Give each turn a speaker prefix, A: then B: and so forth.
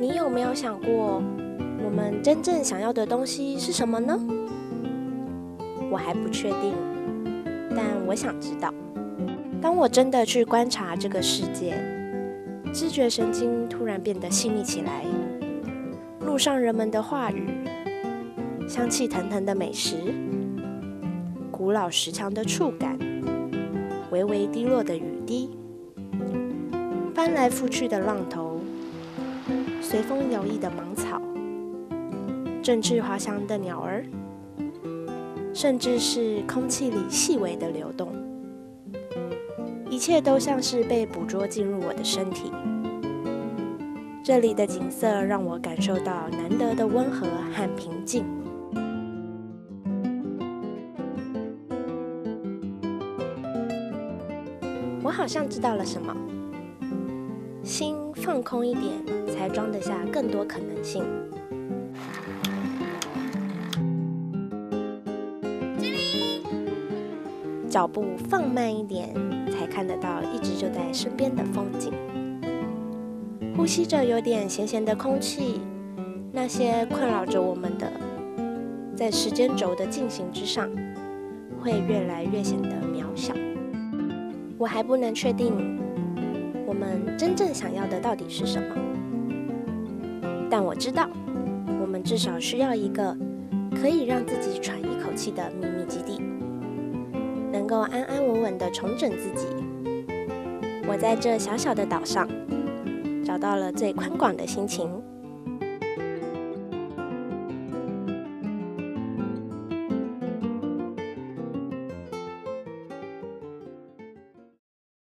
A: 你有没有想过，我们真正想要的东西是什么呢？我还不确定，但我想知道。当我真的去观察这个世界，知觉神经突然变得细腻起来。路上人们的话语，香气腾腾的美食，古老石墙的触感，微微滴落的雨滴，翻来覆去的浪头，随风摇曳的芒草，振翅滑翔的鸟儿，甚至是空气里细微的流动，一切都像是被捕捉进入我的身体。这里的景色让我感受到难得的温和和平静。我好像知道了什么。心放空一点，才装得下更多可能性。脚步放慢一点，才看得到一直就在身边的风景。呼吸着有点咸咸的空气，那些困扰着我们的，在时间轴的进行之上，会越来越显得渺小。我还不能确定我们真正想要的到底是什么，但我知道，我们至少需要一个可以让自己喘一口气的秘密基地，能够安安稳稳地重整自己。我在这小小的岛上，找到了最宽广的心情。